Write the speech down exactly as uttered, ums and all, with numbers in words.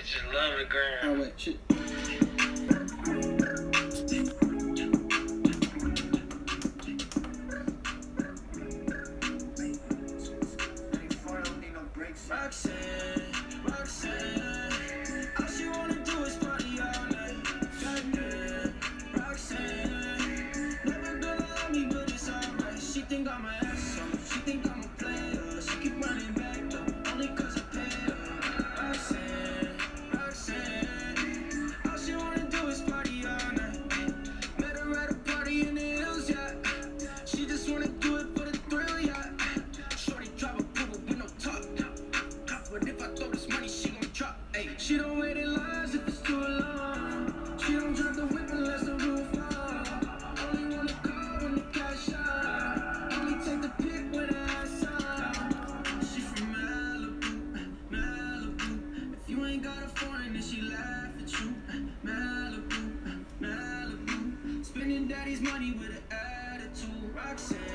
just love the girl. Oh wait, shit. Roxanne, Roxanne, all she wanna do is party all night. Goddamn, Roxanne, never gonna love me, but it's alright. She think I'm an asshole, she think I'm a player. She keep running back though, only cause I pay her. Roxanne, Roxanne, all she wanna do is party all night. Met her at a party in the hills, yeah. She just wanna do it for the thrill, yeah. Shorty drive a poodle with no top. But if I throw this money, she gon' drop. Ayy, she don't wait in lines if it's too long. She don't drop the whip unless the roof off. Only wanna call when the cash out. Only take the pic when the ass out. She from Malibu, Malibu. If you ain't got a foreign, then she laugh at you. Malibu, Malibu. Spending daddy's money with an attitude. Roxanne.